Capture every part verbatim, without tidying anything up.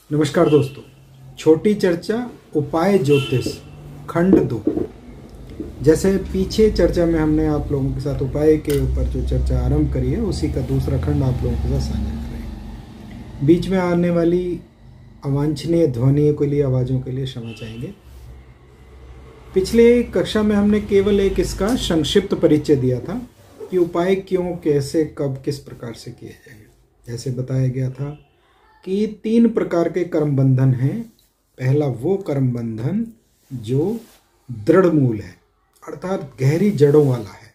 नमस्कार दोस्तों, छोटी चर्चा उपाय ज्योतिष खंड दो। जैसे पीछे चर्चा में हमने आप लोगों के साथ उपाय के ऊपर जो चर्चा आरंभ करी है, उसी का दूसरा खंड आप लोगों के साथ साझा कर रहे हैं। बीच में आने वाली अवांछनीय ध्वनियों के लिए, आवाज़ों के लिए क्षमा चाहेंगे। पिछले कक्षा में हमने केवल एक इसका संक्षिप्त परिचय दिया था कि उपाय क्यों, कैसे, कब, किस प्रकार से किए जाएंगे। जैसे बताया गया था कि तीन प्रकार के कर्म बंधन हैं। पहला वो कर्म बंधन जो दृढ़ मूल है, अर्थात गहरी जड़ों वाला है,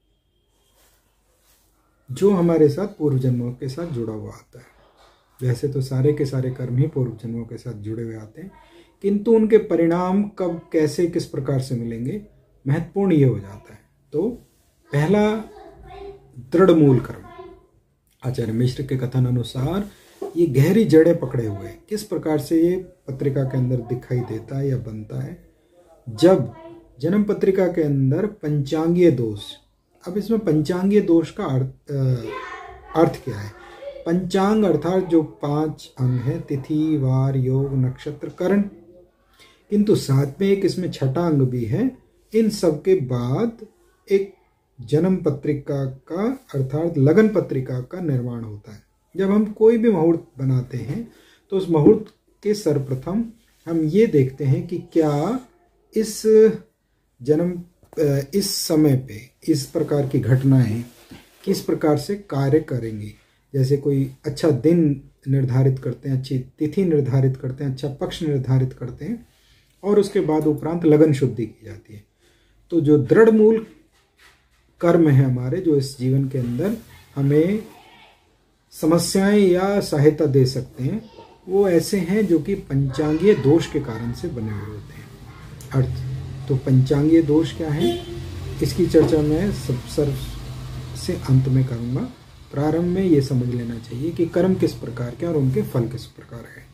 जो हमारे साथ पूर्व जन्मों के साथ जुड़ा हुआ आता है। वैसे तो सारे के सारे कर्म ही पूर्व जन्मों के साथ जुड़े हुए आते हैं, किंतु उनके परिणाम कब, कैसे, किस प्रकार से मिलेंगे, महत्वपूर्ण ये हो जाता है। तो पहला दृढ़ मूल कर्म, आचार्य मिश्र के कथन अनुसार ये गहरी जड़ें पकड़े हुए हैं। किस प्रकार से ये पत्रिका के अंदर दिखाई देता है या बनता है? जब जन्म पत्रिका के अंदर पंचांगीय दोष, अब इसमें पंचांगीय दोष का अर्थ अर्थ क्या है? पंचांग अर्थात जो पांच अंग है, तिथि, वार, योग, नक्षत्र, करण, किंतु साथ में एक इसमें छठा अंग भी है। इन सब के बाद एक जन्म पत्रिका का अर्थात लगन पत्रिका का निर्माण होता है। जब हम कोई भी मुहूर्त बनाते हैं तो उस मुहूर्त के सर्वप्रथम हम ये देखते हैं कि क्या इस जन्म इस समय पे इस प्रकार की घटनाएं किस प्रकार से कार्य करेंगी। जैसे कोई अच्छा दिन निर्धारित करते हैं, अच्छी तिथि निर्धारित करते हैं, अच्छा पक्ष निर्धारित करते हैं, और उसके बाद उपरांत लगन शुद्धि की जाती है। तो जो दृढ़ मूल कर्म है हमारे, जो इस जीवन के अंदर हमें समस्याएं या सहायता दे सकते हैं, वो ऐसे हैं जो कि पंचांगीय दोष के कारण से बने हुए होते हैं। अर्थ तो पंचांगीय दोष क्या है, इसकी चर्चा मैं सब सर्व से अंत में करूंगा। प्रारंभ में ये समझ लेना चाहिए कि कर्म किस प्रकार के और उनके फल किस प्रकार है।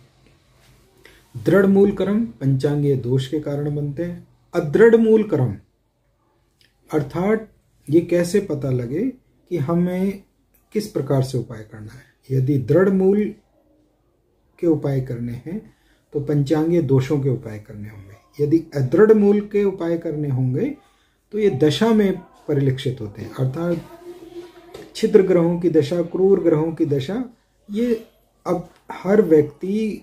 दृढ़ मूल कर्म पंचांगीय दोष के कारण बनते हैं। अदृढ़ मूल कर्म अर्थात ये कैसे पता लगे कि हमें किस प्रकार से उपाय करना है। यदि दृढ़ मूल के उपाय करने हैं तो पंचांगीय दोषों के उपाय करने होंगे। यदि अदृढ़ मूल के उपाय करने होंगे तो ये दशा में परिलक्षित होते हैं, अर्थात छिद्र ग्रहों की दशा, क्रूर ग्रहों की दशा। ये अब हर व्यक्ति,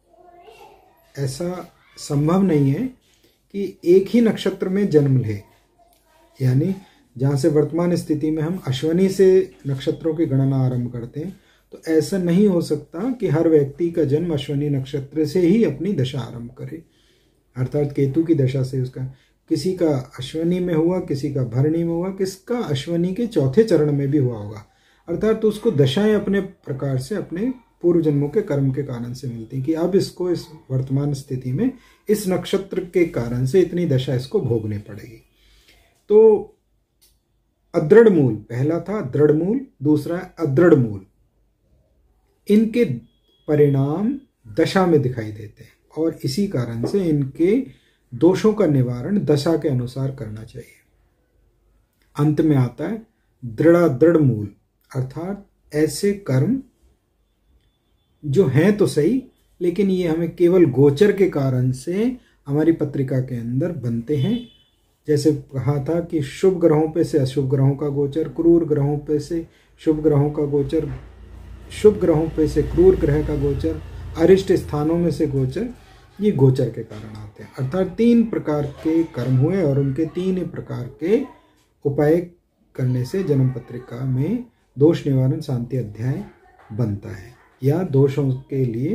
ऐसा संभव नहीं है कि एक ही नक्षत्र में जन्म ले, यानी जहाँ से वर्तमान स्थिति में हम अश्विनी से नक्षत्रों की गणना आरंभ करते हैं, तो ऐसा नहीं हो सकता कि हर व्यक्ति का जन्म अश्विनी नक्षत्र से ही अपनी दशा आरंभ करे, अर्थात केतु की दशा से। उसका किसी का अश्विनी में हुआ, किसी का भरणी में हुआ, किसका अश्विनी के चौथे चरण में भी हुआ होगा, अर्थात तो उसको दशाएं अपने प्रकार से अपने पूर्व जन्मों के कर्म के कारण से मिलती हैं कि अब इसको इस वर्तमान स्थिति में इस नक्षत्र के कारण से इतनी दशा इसको भोगनी पड़ेगी। तो अदृढ़ मूल पहला था, दृढ़ मूल दूसरा है अदृढ़ मूल। इनके परिणाम दशा में दिखाई देते हैं और इसी कारण से इनके दोषों का निवारण दशा के अनुसार करना चाहिए। अंत में आता है दृढ़ दृढ़ मूल, अर्थात ऐसे कर्म जो हैं तो सही, लेकिन ये हमें केवल गोचर के कारण से हमारी पत्रिका के अंदर बनते हैं। जैसे कहा था कि शुभ ग्रहों पे से अशुभ ग्रहों का गोचर, क्रूर ग्रहों पे से शुभ ग्रहों का गोचर, शुभ ग्रहों पे से क्रूर ग्रह का गोचर, अरिष्ट स्थानों में से गोचर, ये गोचर के कारण आते हैं। अर्थात तीन प्रकार के कर्म हुए और उनके तीन ही प्रकार के उपाय करने से जन्म पत्रिका में दोष निवारण शांति अध्याय बनता है, या दोषों के लिए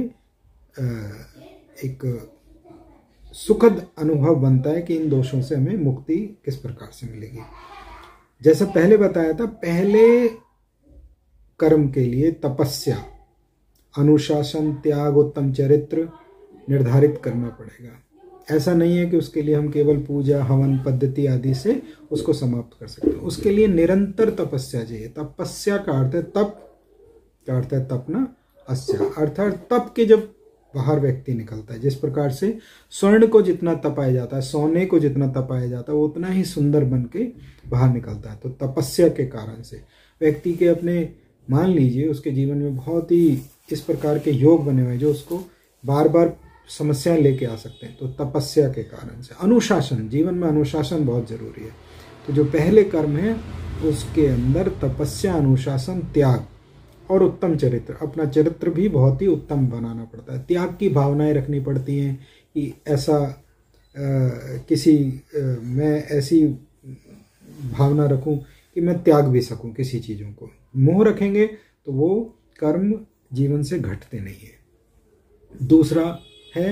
एक सुखद अनुभव बनता है कि इन दोषों से हमें मुक्ति किस प्रकार से मिलेगी। जैसा पहले बताया था, पहले कर्म के लिए तपस्या, अनुशासन, त्याग, उत्तम चरित्र निर्धारित करना पड़ेगा। ऐसा नहीं है कि उसके लिए हम केवल पूजा, हवन पद्धति आदि से उसको समाप्त कर सकते हैं। उसके लिए निरंतर तपस्या चाहिए। तपस्या का अर्थ है तप, का अर्थ है तपना, अस्या अर्थात तप के जब बाहर व्यक्ति निकलता है। जिस प्रकार से स्वर्ण को जितना तपाया जाता है, सोने को जितना तपाया जाता है, वो उतना ही सुंदर बन के बाहर निकलता है। तो तपस्या के कारण से व्यक्ति के अपने, मान लीजिए उसके जीवन में बहुत ही इस प्रकार के योग बने हुए हैं जो उसको बार बार समस्याएं लेके आ सकते हैं। तो तपस्या के कारण से अनुशासन, जीवन में अनुशासन बहुत जरूरी है। तो जो पहले कर्म है उसके अंदर तपस्या, अनुशासन, त्याग और उत्तम चरित्र, अपना चरित्र भी बहुत ही उत्तम बनाना पड़ता है। त्याग की भावनाएं रखनी पड़ती हैं कि ऐसा आ, किसी आ, मैं ऐसी भावना रखूं कि मैं त्याग भी सकूं किसी चीज़ों को। मोह रखेंगे तो वो कर्म जीवन से घटते नहीं है। दूसरा है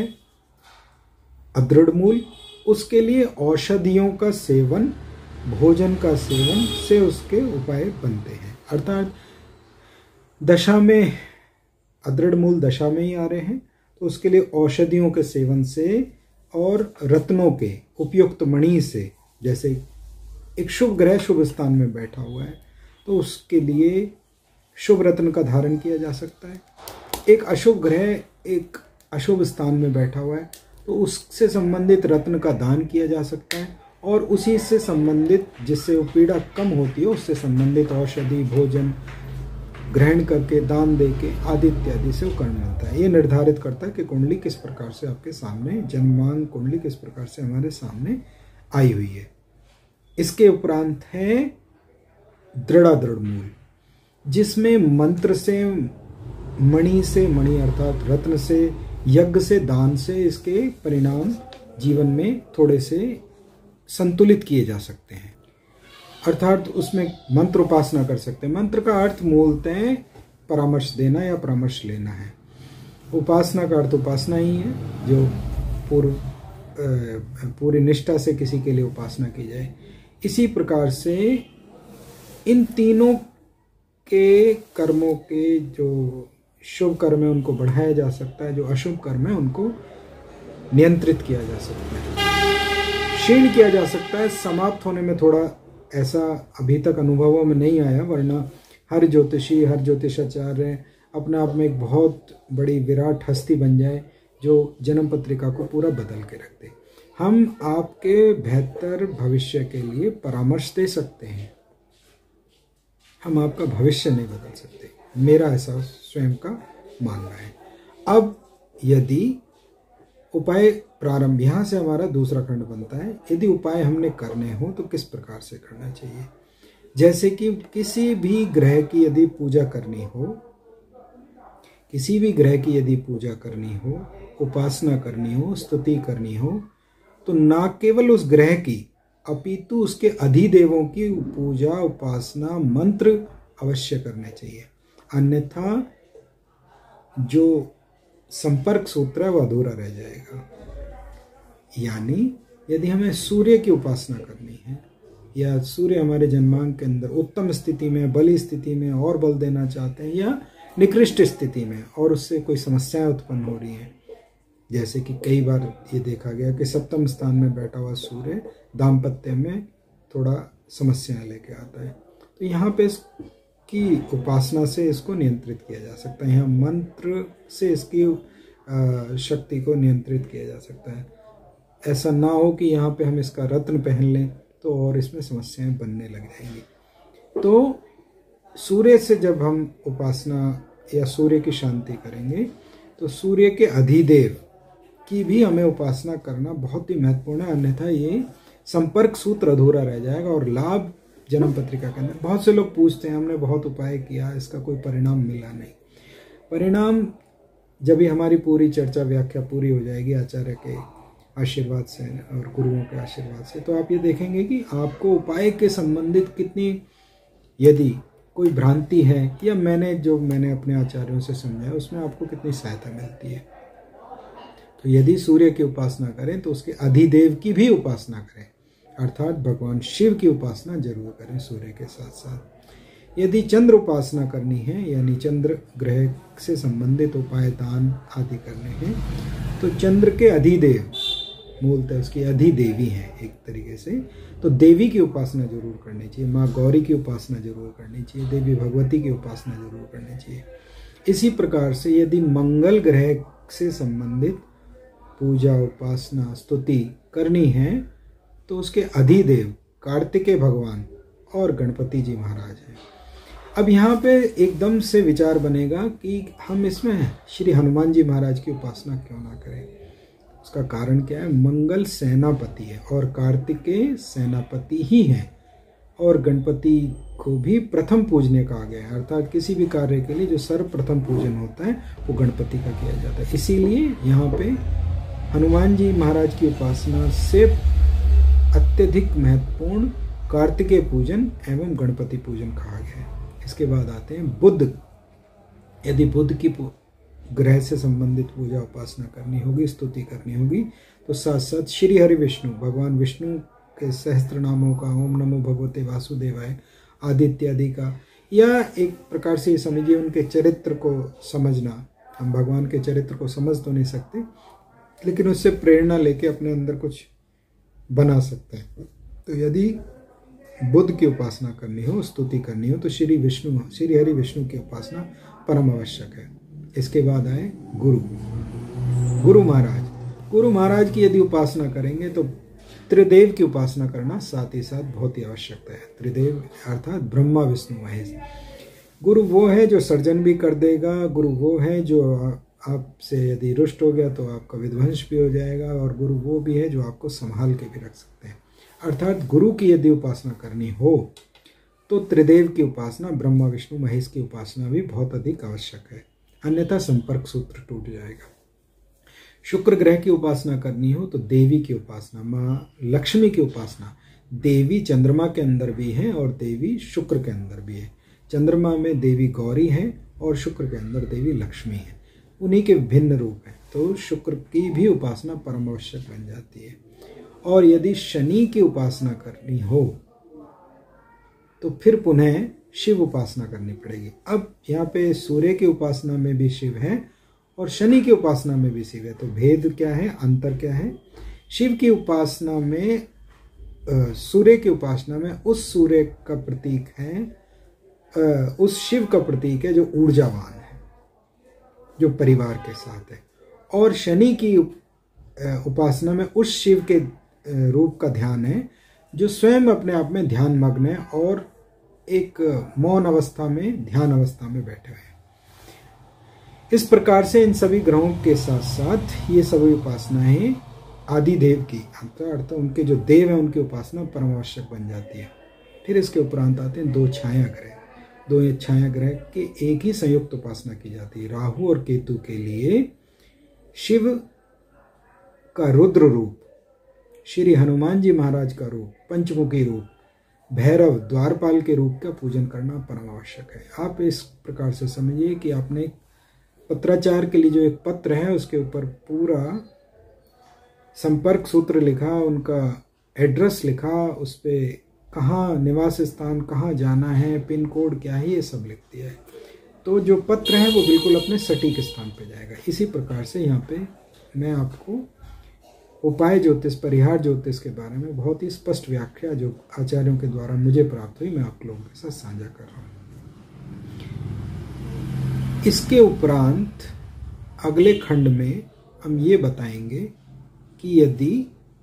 अदृढ़ मूल, उसके लिए औषधियों का सेवन, भोजन का सेवन से उसके उपाय बनते हैं। अर्थात दशा में, अदृढ़ मूल दशा में ही आ रहे हैं तो उसके लिए औषधियों के सेवन से और रत्नों के उपयुक्त मणि से, जैसे एक शुभ ग्रह शुभ स्थान में बैठा हुआ है तो उसके लिए शुभ रत्न का धारण किया जा सकता है। एक अशुभ ग्रह एक अशुभ स्थान में बैठा हुआ है तो उससे संबंधित रत्न का दान किया जा सकता है, और उसी से संबंधित, जिससे वो पीड़ा कम होती है, उससे संबंधित औषधि, भोजन ग्रहण करके, दान दे के आदि इत्यादि से वो कर्म बनता है। ये निर्धारित करता है कि कुंडली किस प्रकार से आपके सामने, जन्मांग कुंडली किस प्रकार से हमारे सामने आई हुई है। इसके उपरांत है दृढ़ादृढ़ मूल, जिसमें मंत्र से, मणि से, मणि अर्थात रत्न से, यज्ञ से, दान से इसके परिणाम जीवन में थोड़े से संतुलित किए जा सकते हैं। अर्थात उसमें मंत्र उपासना कर सकते हैं। मंत्र का अर्थ मूलतः परामर्श देना या परामर्श लेना है। उपासना का अर्थ उपासना ही है, जो पूर्व पूरी निष्ठा से किसी के लिए उपासना की जाए। इसी प्रकार से इन तीनों के कर्मों के जो शुभ कर्म है उनको बढ़ाया जा सकता है, जो अशुभ कर्म है उनको नियंत्रित किया जा सकता है, क्षीण किया जा सकता है। समाप्त होने में थोड़ा ऐसा अभी तक अनुभवों में नहीं आया, वरना हर ज्योतिषी, हर ज्योतिषाचार्य अपने आप में एक बहुत बड़ी विराट हस्ती बन जाए जो जन्म पत्रिका को पूरा बदल के रख दे। हम आपके बेहतर भविष्य के लिए परामर्श दे सकते हैं, हम आपका भविष्य नहीं बदल सकते, मेरा ऐसा स्वयं का मानना है। अब यदि उपाय प्रारंभ, यहाँ से हमारा दूसरा खंड बनता है। यदि उपाय हमने करने हो तो किस प्रकार से करना चाहिए। जैसे कि किसी भी ग्रह की यदि पूजा करनी हो, किसी भी ग्रह की यदि पूजा करनी हो, उपासना करनी हो, स्तुति करनी हो, तो ना केवल उस ग्रह की अपितु उसके अधिदेवों की पूजा, उपासना, मंत्र अवश्य करने चाहिए। अन्यथा जो संपर्क सूत्र है वो अधूरा रह जाएगा। यानी यदि हमें सूर्य की उपासना करनी है या सूर्य हमारे जन्मांग के अंदर उत्तम स्थिति में, बली स्थिति में और बल देना चाहते हैं, या निकृष्ट स्थिति में और उससे कोई समस्याएं उत्पन्न हो रही हैं, जैसे कि कई बार ये देखा गया कि सप्तम स्थान में बैठा हुआ सूर्य दाम्पत्य में थोड़ा समस्याएं लेके आता है, तो यहाँ पे इसकी उपासना से इसको नियंत्रित किया जा सकता है। यहाँ मंत्र से इसकी शक्ति को नियंत्रित किया जा सकता है। ऐसा ना हो कि यहाँ पे हम इसका रत्न पहन लें तो और इसमें समस्याएं बनने लग जाएंगी। तो सूर्य से जब हम उपासना या सूर्य की शांति करेंगे तो सूर्य के अधिदेव की भी हमें उपासना करना बहुत ही महत्वपूर्ण है, अन्यथा ये संपर्क सूत्र अधूरा रह जाएगा और लाभ जन्म पत्रिका के अंदर। बहुत से लोग पूछते हैं, हमने बहुत उपाय किया, इसका कोई परिणाम मिला नहीं। परिणाम जब ही हमारी पूरी चर्चा व्याख्या पूरी हो जाएगी आचार्य के आशीर्वाद से और गुरुओं के आशीर्वाद से, तो आप ये देखेंगे कि आपको उपाय के संबंधित कितनी, यदि कोई भ्रांति है या मैंने जो मैंने अपने आचार्यों से समझा उसमें आपको कितनी सहायता मिलती है। तो यदि सूर्य की उपासना करें तो उसके अधिदेव की भी उपासना करें, अर्थात भगवान शिव की उपासना जरूर करें सूर्य के साथ साथ। यदि चंद्र उपासना करनी है, यानी चंद्र ग्रह से संबंधित उपाय, दान आदि करने हैं, तो चंद्र के अधिदेव मूलतः उसकी अधिदेवी है एक तरीके से, तो देवी की उपासना जरूर करनी चाहिए। माँ गौरी की उपासना जरूर करनी चाहिए, देवी भगवती की उपासना जरूर करनी चाहिए। इसी प्रकार से यदि मंगल ग्रह से संबंधित पूजा, उपासना, स्तुति करनी है तो उसके अधिदेव कार्तिकेय भगवान और गणपति जी महाराज हैं। अब यहाँ पे एकदम से विचार बनेगा कि हम इसमें श्री हनुमान जी महाराज की उपासना क्यों ना करें। उसका कारण क्या है? मंगल सेनापति है और कार्तिकेय सेनापति ही हैं, और गणपति को भी प्रथम पूजने का आ गया है, अर्थात किसी भी कार्य के लिए जो सर्वप्रथम पूजन होता है वो गणपति का किया जाता है। इसीलिए यहाँ पे हनुमान जी महाराज की उपासना से अत्यधिक महत्वपूर्ण कार्तिकेय पूजन एवं गणपति पूजन कहा गया है। इसके बाद आते हैं बुध। यदि बुध की ग्रह से संबंधित पूजा उपासना करनी होगी, स्तुति करनी होगी, तो साथ साथ श्री हरि विष्णु, भगवान विष्णु के सहस्त्र नामों का, ओम नमो भगवते वासुदेवाय आदि इत्यादि का, या एक प्रकार से समझिए उनके चरित्र को समझना। हम भगवान के चरित्र को समझ तो नहीं सकते, लेकिन उससे प्रेरणा लेके अपने अंदर कुछ बना सकते हैं। तो यदि बुध की उपासना करनी हो, स्तुति करनी हो, तो श्री विष्णु, श्री हरि विष्णु की उपासना परम आवश्यक है। इसके बाद आए गुरु। गुरु महाराज, गुरु महाराज की यदि उपासना करेंगे तो त्रिदेव की उपासना करना साथ ही साथ बहुत ही आवश्यक है। त्रिदेव अर्थात ब्रह्मा विष्णु महेश। गुरु वो है जो सर्जन भी कर देगा, गुरु वो है जो आपसे यदि रुष्ट हो गया तो आपका विध्वंस भी हो जाएगा, और गुरु वो भी है जो आपको संभाल के भी रख सकते हैं। अर्थात गुरु की यदि उपासना करनी हो तो त्रिदेव की उपासना, ब्रह्मा विष्णु महेश की उपासना भी बहुत अधिक आवश्यक है, अन्यथा संपर्क सूत्र टूट जाएगा। शुक्र ग्रह की उपासना करनी हो तो देवी की उपासना, माँ लक्ष्मी की उपासना। देवी चंद्रमा के अंदर भी है और देवी शुक्र के अंदर भी है। चंद्रमा में देवी गौरी है और शुक्र के अंदर देवी लक्ष्मी है, उन्हीं के भिन्न रूप हैं। तो शुक्र की भी उपासना परम आवश्यक बन जाती है। और यदि शनि की उपासना करनी हो तो फिर पुनः शिव उपासना करनी पड़ेगी। अब यहाँ पे सूर्य की उपासना में भी शिव है और शनि की उपासना में भी शिव है, तो भेद क्या है, अंतर क्या है? शिव की उपासना में, सूर्य की उपासना में उस सूर्य का प्रतीक है, उस शिव का प्रतीक है जो ऊर्जावान है, जो परिवार के साथ है। और शनि की उपासना में उस शिव के रूप का ध्यान है जो स्वयं अपने आप में ध्यान मग्न है और एक मौन अवस्था में, ध्यान अवस्था में बैठे हुए हैं। इस प्रकार से इन सभी ग्रहों के साथ साथ ये सभी उपासनाएं आदि देव की, अर्थात उनके जो देव हैं उनकी उपासना परम आवश्यक बन जाती है। फिर इसके उपरांत आते हैं दो छाया ग्रह। दो छाया ग्रह के एक ही संयुक्त उपासना की जाती है। राहु और केतु के लिए शिव का रुद्र रूप, श्री हनुमान जी महाराज का रूप, पंचमुखी रूप, भैरव द्वारपाल के रूप का पूजन करना परम आवश्यक है। आप इस प्रकार से समझिए कि आपने पत्राचार के लिए जो एक पत्र है उसके ऊपर पूरा संपर्क सूत्र लिखा, उनका एड्रेस लिखा, उस पर कहाँ निवास स्थान, कहाँ जाना है, पिन कोड क्या है, ये सब लिख दिया है। तो जो पत्र है वो बिल्कुल अपने सटीक स्थान पे जाएगा। इसी प्रकार से यहाँ पे मैं आपको उपाय ज्योतिष, परिहार ज्योतिष के बारे में बहुत ही स्पष्ट व्याख्या जो आचार्यों के द्वारा मुझे प्राप्त हुई, मैं आप लोगों के साथ साझा कर रहा हूँ। इसके उपरांत अगले खंड में हम ये बताएंगे कि यदि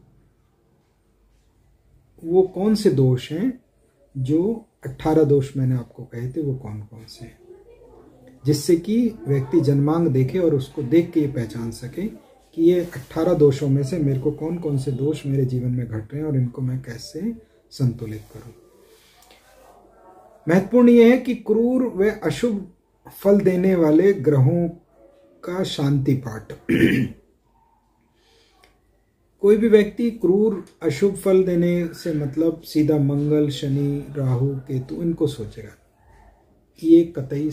वो कौन से दोष हैं, जो अठारह दोष मैंने आपको कहे थे वो कौन कौन से हैं, जिससे कि व्यक्ति जन्मांग देखे और उसको देख के ये पहचान सके कि ये अठारह दोषों में से मेरे को कौन कौन से दोष मेरे जीवन में घट रहे हैं और इनको मैं कैसे संतुलित करूं। महत्वपूर्ण यह है कि क्रूर व अशुभ फल देने वाले ग्रहों का शांति पाठ। कोई भी व्यक्ति क्रूर अशुभ फल देने से मतलब सीधा मंगल, शनि, राहु, केतु इनको सोचेगा, ये कतई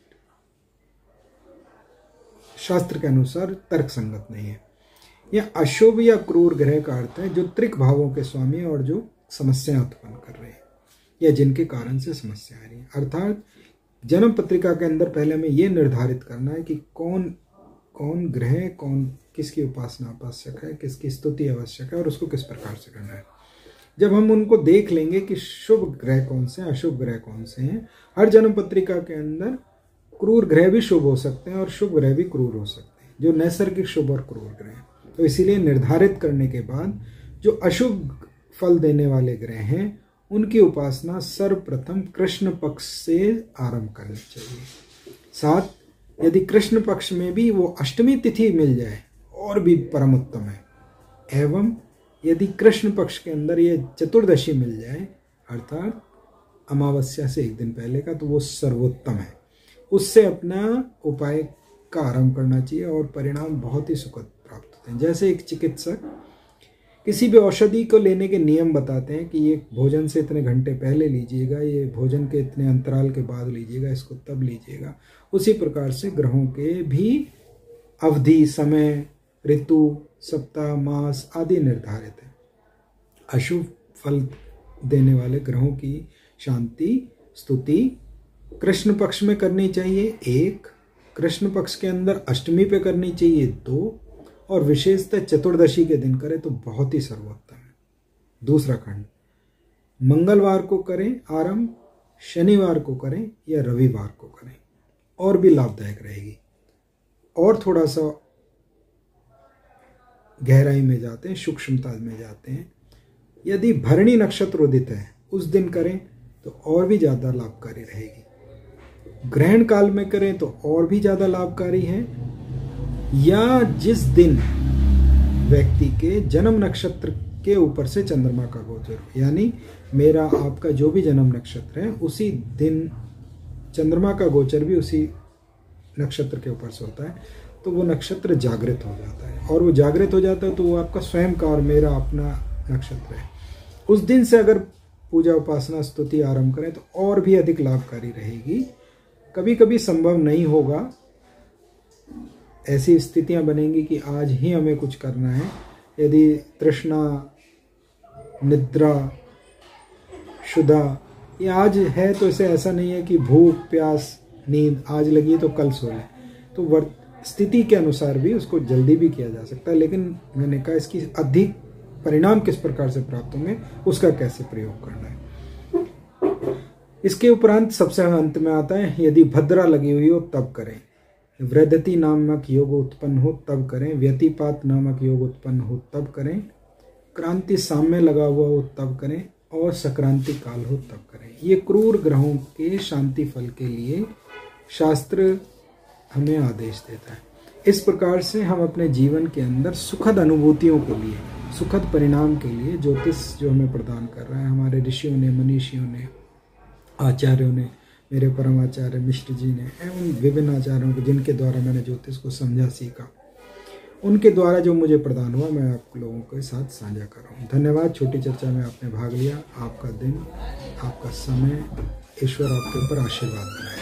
शास्त्र के अनुसार तर्क संगत नहीं है। यह अशुभ या क्रूर ग्रह का अर्थ है जो त्रिक भावों के स्वामी और जो समस्याएं उत्पन्न कर रहे हैं या जिनके कारण से समस्या आ रही है। अर्थात जन्म पत्रिका के अंदर पहले हमें यह निर्धारित करना है कि कौन कौन ग्रह, कौन किसकी उपासना आवश्यक है, किसकी स्तुति आवश्यक है और उसको किस प्रकार से करना है। जब हम उनको देख लेंगे कि शुभ ग्रह कौन से हैं, अशुभ ग्रह कौन से हैं, हर जन्म पत्रिका के अंदर क्रूर ग्रह भी शुभ हो सकते हैं और शुभ ग्रह भी क्रूर हो सकते हैं, जो नैसर्गिक शुभ और क्रूर ग्रह हैं। तो इसीलिए निर्धारित करने के बाद जो अशुभ फल देने वाले ग्रह हैं उनकी उपासना सर्वप्रथम कृष्ण पक्ष से आरंभ करनी चाहिए। साथ यदि कृष्ण पक्ष में भी वो अष्टमी तिथि मिल जाए और भी परम उत्तम है, एवं यदि कृष्ण पक्ष के अंदर ये चतुर्दशी मिल जाए अर्थात अमावस्या से एक दिन पहले का, तो वो सर्वोत्तम है। उससे अपना उपाय का आरंभ करना चाहिए और परिणाम बहुत ही सुखद प्राप्त होते हैं। जैसे एक चिकित्सक किसी भी औषधि को लेने के नियम बताते हैं कि ये भोजन से इतने घंटे पहले लीजिएगा, ये भोजन के इतने अंतराल के बाद लीजिएगा, इसको तब लीजिएगा, उसी प्रकार से ग्रहों के भी अवधि, समय, ऋतु, सप्ताह, मास आदि निर्धारित है। अशुभ फल देने वाले ग्रहों की शांति स्तुति कृष्ण पक्ष में करनी चाहिए एक, कृष्ण पक्ष के अंदर अष्टमी पे करनी चाहिए दो, और विशेषतः चतुर्दशी के दिन करें तो बहुत ही सर्वोत्तम है। दूसरा खंड, मंगलवार को करें आरंभ, शनिवार को करें या रविवार को करें, और भी लाभदायक रहेगी। और थोड़ा सा गहराई में जाते हैं, सूक्ष्मता में जाते हैं, यदि भरणी नक्षत्र उदित है उस दिन करें तो और भी ज़्यादा लाभकारी रहेगी। ग्रहण काल में करें तो और भी ज़्यादा लाभकारी है, या जिस दिन व्यक्ति के जन्म नक्षत्र के ऊपर से चंद्रमा का गोचर हो, यानी मेरा आपका जो भी जन्म नक्षत्र है उसी दिन चंद्रमा का गोचर भी उसी नक्षत्र के ऊपर से होता है, तो वो नक्षत्र जागृत हो जाता है, और वो जागृत हो जाता है तो वो आपका स्वयं का और मेरा अपना नक्षत्र है। उस दिन से अगर पूजा उपासना स्तुति आरंभ करें तो और भी अधिक लाभकारी रहेगी। कभी कभी संभव नहीं होगा, ऐसी स्थितियां बनेंगी कि आज ही हमें कुछ करना है, यदि तृष्णा, निद्रा, शुदा ये आज है तो इसे ऐसा नहीं है कि भूख प्यास नींद आज लगी है तो कल सो लें, तो वर्त स्थिति के अनुसार भी उसको जल्दी भी किया जा सकता है। लेकिन मैंने कहा इसकी अधिक परिणाम किस प्रकार से प्राप्त होंगे, उसका कैसे प्रयोग करना है। इसके उपरांत सबसे अंत में आता है, यदि भद्रा लगी हुई हो तब करें, वृद्धति नामक योग उत्पन्न हो तब करें, व्यतिपात नामक योग उत्पन्न हो तब करें, क्रांति साम्य लगा हुआ हो तब करें, और संक्रांति काल हो तब करें। ये क्रूर ग्रहों के शांति फल के लिए शास्त्र हमें आदेश देता है। इस प्रकार से हम अपने जीवन के अंदर सुखद अनुभूतियों के लिए, सुखद परिणाम के लिए ज्योतिष जो हमें प्रदान कर रहा है, हमारे ऋषियों ने, मनीषियों ने, आचार्यों ने, मेरे परम आचार्य मिश्र जी ने एवं विभिन्न आचार्यों को जिनके द्वारा मैंने ज्योतिष को समझा सीखा, उनके द्वारा जो मुझे प्रदान हुआ मैं आप लोगों के साथ साझा कर रहा हूँ। धन्यवाद। छोटी चर्चा में आपने भाग लिया। आपका दिन, आपका समय, ईश्वर आपके ऊपर आशीर्वाद बनाए।